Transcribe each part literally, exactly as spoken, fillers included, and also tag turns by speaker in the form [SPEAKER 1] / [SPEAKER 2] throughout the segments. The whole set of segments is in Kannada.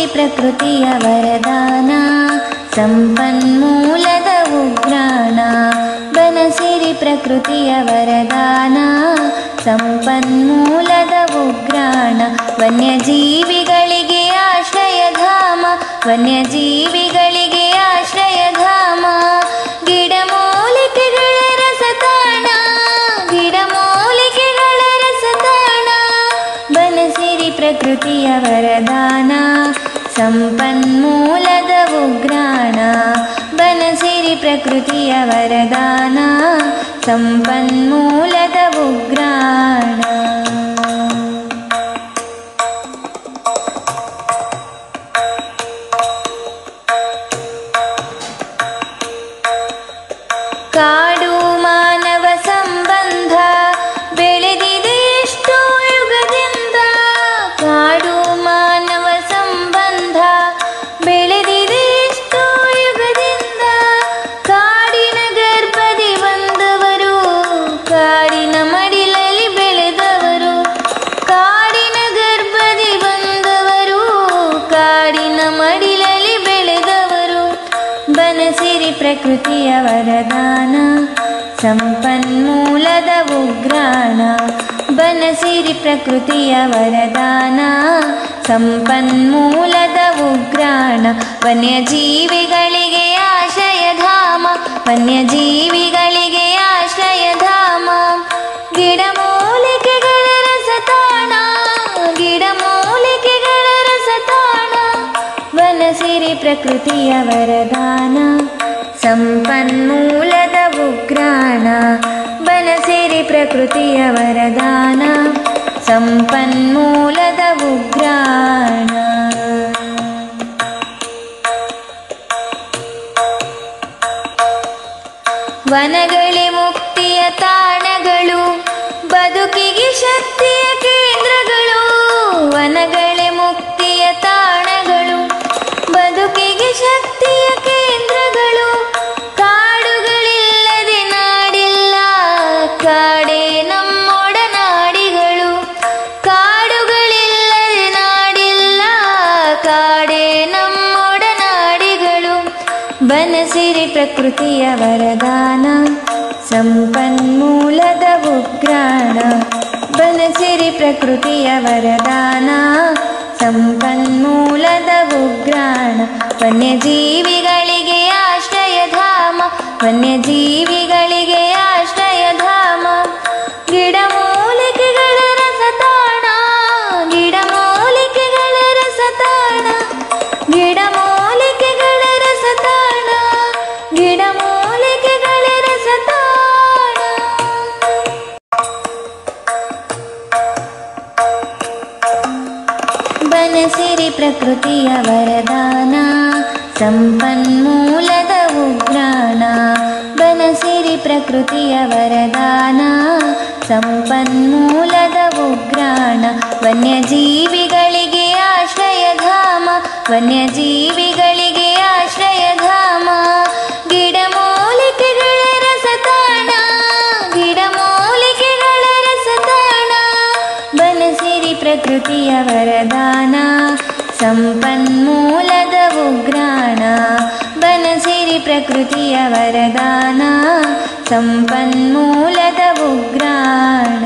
[SPEAKER 1] ಪ್ರಕೃತಿಯ ವರದಾನ ಸಂಪನ್ಮೂಲದ ಉಗ್ರಾಣ ಬನಸಿರಿ ಪ್ರಕೃತಿಯ ವರದಾನ ಸಂಪನ್ಮೂಲದ ಉಗ್ರಾಣ ವನ್ಯಜೀವಿಗಳಿಗೆ ಆಶ್ರಯಧಾಮ ವನ್ಯಜೀವಿಗಳಿಗೆ ಆಶ್ರಯಧಾಮ ಗಿಡಮೂಲಿಕೆಗಳ ರಸತಾಣ ಗಿಡಮೂಲಿಕೆಗಳ ರಸತಾಣ ಬನಸಿರಿ ಪ್ರಕೃತಿಯ ವರದಾನ ಸಂಪನ್ಮೂಲದ ಉಗ್ರಾಣ ಬನಸಿರಿ ಪ್ರಕೃತಿಯ ವರದಾನ ಸಂಪನ್ಮೂಲದ ಉಗ್ರಾಣ ಕಾಡು ಮಾನವ ಸಂಬಂಧ ಬೆಳೆದಿದೆ ಎಷ್ಟೋ ಯುಗದಿಂದ ಕಾಡು ಮಾನವ ಸಂಬಂಧ ಬೆಳೆದಿದೆ ಎಷ್ಟೋ ಯುಗದಿಂದ ಕಾಡಿನ ಗರ್ಭದಿ ಬಂದವರು ಕಾಡಿನ ಮಡಿಲಲ್ಲಿ ಬೆಳೆದವರು ಕಾಡಿನ ಗರ್ಭದಿ ಬಂದವರು ಕಾಡಿನ ಮಡಿಲಲ್ಲಿ ಬೆಳೆದವರು ಬನಸಿರಿ ಪ್ರಕೃತಿಯ ವರದಾನ ಸಂಪನ್ಮೂಲದ ಉಗ್ರಾಣ ಬನಸಿರಿ ಪ್ರಕೃತಿಯ ವರದಾನ ಸಂಪನ್ಮೂಲದ ಉಗ್ರಾಣ ವನ್ಯಜೀವಿಗಳಿಗೆ ಆಶ್ರಯಧಾಮ ವನ್ಯಜೀವಿಗಳಿಗೆ ಆಶ್ರಯಧಾಮ ಗಿಡಮೂಲಿಕೆಗಳ ರಸತಾಣ ಗಿಡಮೂಲಿಕೆಗಳ ರಸತಾಣ ಬನಸಿರಿ ಪ್ರಕೃತಿಯ ವರದಾನ ಸಂಪನ್ಮೂಲದ ಉಗ್ರಾಣ ಬನಸಿರಿ ಪ್ರಕೃತಿಯ ವರದಾನ ಸಂಪನ್ಮೂಲದ ಉಗ್ರಾಣ ವನಗಳೇ ಮುಕ್ತಿಯ ತಾಣಗಳು ಬದುಕಿಗೆ ಶಕ್ತಿಯ ಕೇಂದ್ರಗಳು ವನಗಳೇ ಮುಕ್ತಿಯ ತಾಣಗಳು ಬದುಕಿಗೆ ಶಕ್ತಿಯ ಕೇಂದ್ರಗಳು ಕಾಡುಗಳಿಲ್ಲದೆ ನಾಡಿಲ್ಲ ಕಾಡೇ ನಮ್ಮೊಡನಾಡಿಗಳು ಕಾಡುಗಳಿಲ್ಲದೆ ನಾಡಿಲ್ಲ ಕಾಡೇ ನಮ್ಮೊಡನಾಡಿಗಳು ಬನಸಿರಿ ಪ್ರಕೃತಿಯ ವರದಾನ ಸಂಪನ್ಮೂಲದ ಉಗ್ರಾಣ ಬನಸಿರಿ ಪ್ರಕೃತಿಯ ವರದಾನ ಸಂಪನ್ಮೂಲದ ಉಗ್ರಾಣ ವನ್ಯಜೀವಿಗಳಿಗೆ ಆಶ್ರಯಧಾಮ ವನ್ಯಜೀವಿಗಳಿಗೆ ಆಶ್ರಯಧಾಮ ಗಿಡಮೂಲಿಕೆಗಳ ರಸತಾಣ ಗಿಡಮೂಲಿಕೆಗಳ ರಸತಾಣ ಗಿಡಮೂಲಿಕೆಗಳ ರಸತಾಣ ಗಿಡಮೂಲಿಕೆಗಳ ರಸತಾಣ ಬನಸಿರಿ ಪ್ರಕೃತಿಯ ವರದಾನ ಸಂಪನ್ಮೂಲದ ಉಗ್ರಾಣ ಬನಸಿರಿ ಪ್ರಕೃತಿಯ ವರದಾನ ಸಂಪನ್ಮೂಲದ ಉಗ್ರಾಣ ವನ್ಯಜೀವಿಗಳಿಗೆ ಆಶ್ರಯಧಾಮ ವನ್ಯಜೀವಿಗಳಿಗೆ ಆಶ್ರಯಧಾಮ ಗಿಡಮೂಲಿಕೆಗಳ ರಸತಾಣ ಗಿಡಮೂಲಿಕೆಗಳ ರಸತಾಣ ಬನಸಿರಿ ಪ್ರಕೃತಿಯ ವರದಾನ ಸಂಪನ್ಮೂಲದ ಉಗ್ರಾಣ ಬನಸಿರಿ ಪ್ರಕೃತಿಯ ವರದಾನ ಸಂಪನ್ಮೂಲದ ಉಗ್ರಾಣ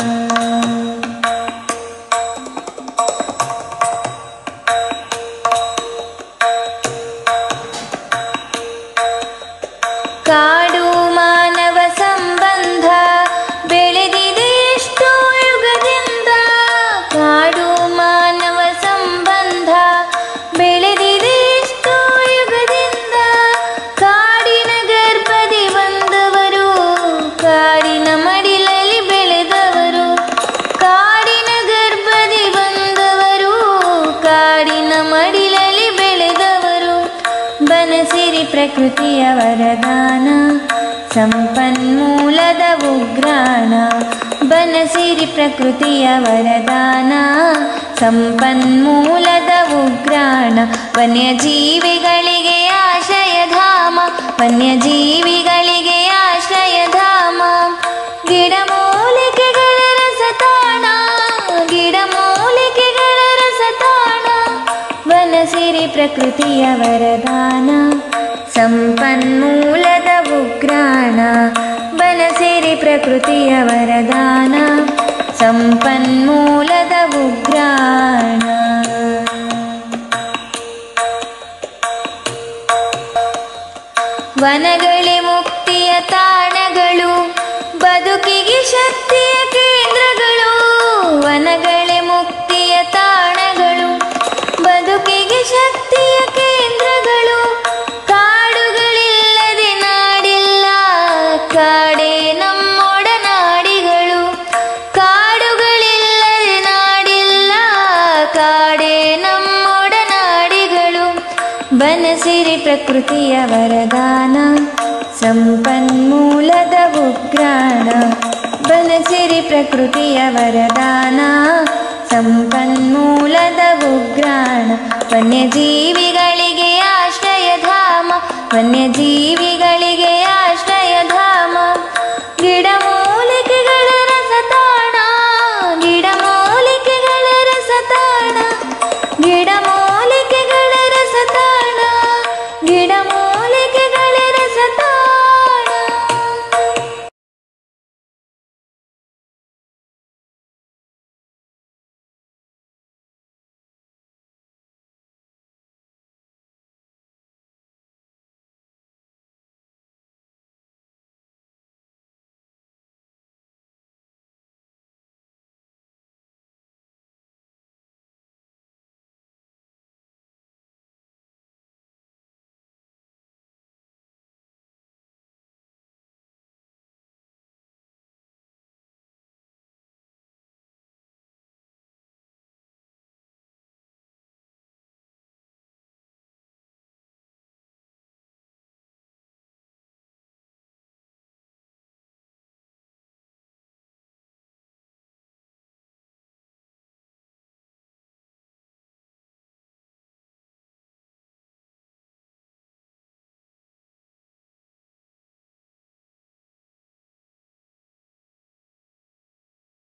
[SPEAKER 1] ಕಾಡು ಮಾನವ ಸಂಬಂಧ ಬೆಳೆದಿದೆ ಎಷ್ಟೋ ಯುಗದಿಂದ ಕಾಡು ಮಾನವ ಸಂಬಂಧ ಬೆಳೆದಿದೆ ಎಷ್ಟೋ ಯುಗದಿಂದ ಕಾಡಿನ ಗರ್ಭದಿ ಬಂದವರು ಕಾಡಿನ ಮಡಿಲಲ್ಲಿ ಬೆಳೆದವರು ಕಾಡಿನ ಗರ್ಭದಿ ಬಂದವರು ಕಾಡಿನ ಮಡಿಲಲ್ಲಿ ಬೆಳೆದವರು ಬನಸಿರಿ ಪ್ರಕೃತಿಯ ವರದಾನ ಸಂಪನ್ಮೂಲದ ಉಗ್ರಾಣ ಬನಸಿರಿ ಪ್ರಕೃತಿಯ ವರದಾನ ಸಂಪನ್ಮೂಲದ ಉಗ್ರಾಣ ವನ್ಯಜೀವಿಗಳಿಗೆ ಆಶ್ರಯಧಾಮ ವನ್ಯಜೀವಿಗಳಿಗೆ ಆಶ್ರಯಧಾಮ ಗಿಡಮೂಲಿಕೆಗಳ ರಸತಾಣ ಗಿಡಮೂಲಿಕೆಗಳ ರಸತಾಣ ಬನಸಿರಿ ಪ್ರಕೃತಿಯ ವರದಾನ ಸಂಪನ್ಮೂಲದ ಉಗ್ರಾಣ ಬನಸಿರಿ ಪ್ರಕೃತಿಯ ವರದಾನ ಸಂಪನ್ಮೂಲದ ಉಗ್ರಾಣ. ವನಗಳೇ ಮುಕ್ತಿಯ ತಾಣಗಳು ಬದುಕಿಗೆ ಶಕ್ತಿಯ ಕೇಂದ್ರಗಳು. ವನಗಳೇ ಮುಕ್ತಿಯ ತಾಣಗಳು ಬದುಕಿಗೆ ಶಕ್ತಿಯ ಕೇಂದ್ರಗಳು. ಕಾಡುಗಳಿಲ್ಲದೆ ನಾಡಿಲ್ಲ ಕಾಡೇ ನಮ್ಮೊಡನಾಡಿಗಳು. ಕಾಡುಗಳಿಲ್ಲದೆ ನಾಡಿಲ್ಲ ಕಾಡೇ ನಮ್ಮೊಡನಾಡಿಗಳು. ಬನಸಿರಿ ಪ್ರಕೃತಿಯ ವರದಾನ ಸಂಪನ್ಮೂಲದ ಉಗ್ರಾಣ ಬನಸಿರಿ ಪ್ರಕೃತಿಯ ವರದಾನ ಸಂಪನ್ಮೂಲದ ಉಗ್ರಾಣ. ವನ್ಯಜೀವಿಗಳಿಗೆ ಆಶ್ರಯಧಾಮ ವನ್ಯಜೀವಿ